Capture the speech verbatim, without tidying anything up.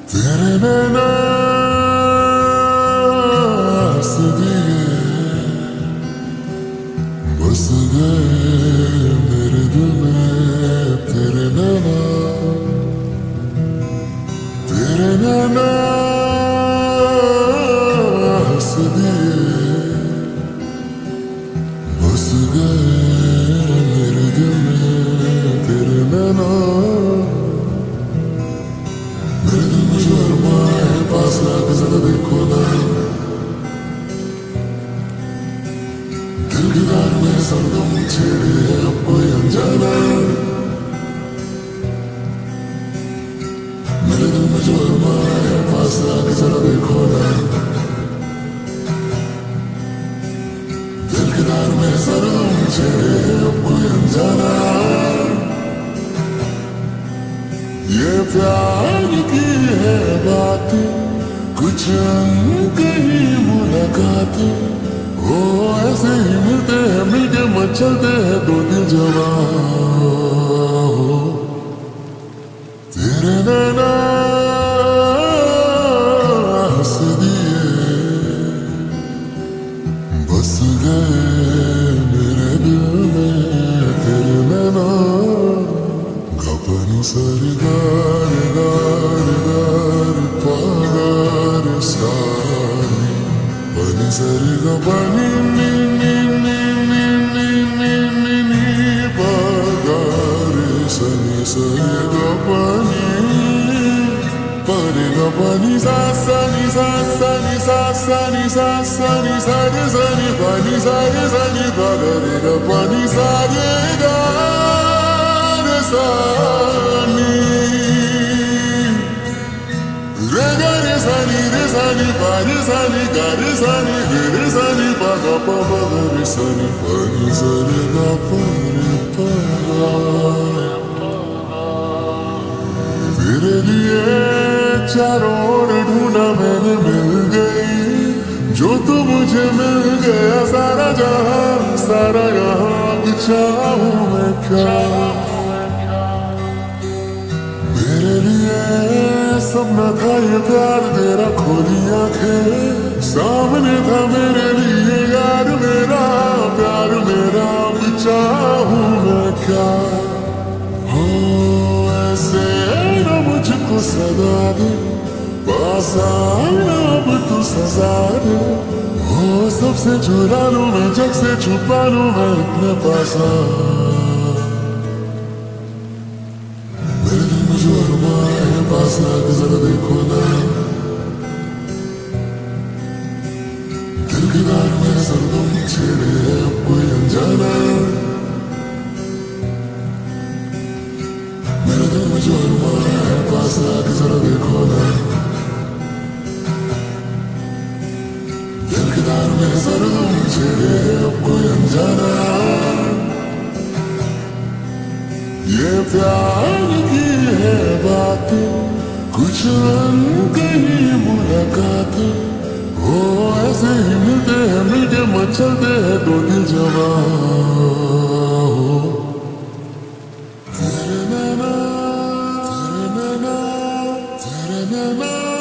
तेरे नैना हंस दिए, बस गए मेरे दिल में तेरे नैना। तेरे नैना हंस दिए, बस गए मेरे दिल में तेरे नैना। मेरे दिल में जो अरमा है पास आके जरा देखो ना, दिल की तार में सरगम छेड़े है अब कोई अनजाना। मेरे दिल में जो अरमा है पास आके जरा देखो ना, दिल की तार में सरगम छेड़े है अब कोई अनजाना। ये प्यार की है बात, कुछ कहीं मुलाकात हो, ऐसे ही मिलते हैं मिलके मचलते हैं दो दिल जवान हो। तेरे नैना हंस दिए, बस गए मेरे दिल में तेरे नैना। गपनी सारी गारी गारी गारी पागारी सारी, पनी सारी गपनी नी नी नी नी नी नी नी नी पागारी सनी सारी गपनी, पनी गपनी सा सनी सा सनी सा सनी सा सनी सारे सनी पनी सारे सनी पागारी गपनी सारे गा सानी रे गा रे सानी रे सानी पा रे सानी गा रे सानी रे रे सानी पा गा पा पा गा रे सानी पा रे सा रे गा पा रे पा गा। तेरे लिए चारों ओर ढूंढा मैंने मिल गई, जो तू मुझे मिल गया सारा जहां सारा यहाँ चाहूं मैं क्या। मेरे लिए सपना था ये प्यार तेरा, खोली आंखें सामने था मेरे लिए यार मेरा प्यार मेरा, चाहूं मैं क्या। हो ऐसे न मुझको सदा दे, पास आना अब तू सजा दे, हो सबसे चुरा लूं मैं जग से छुपा लूं मैं अपने पास आ। जो अरमा है पास आके जरा देखो ना, दिल की तार में सरगम छेड़े है अब कोई अनजाना। मेरे दिल में जो अरमा है पास आके जरा देखो ना, दिल की तार में सरगम छेड़े है अब कोई अनजाना। ये प्यार की है बात, कुछ कहीं मुलाकात हो, ऐसे ही मिलते हैं मिलके मचलते हैं दो दिल जवान हो। तेरे नैना तेरे नैना तेरे नैना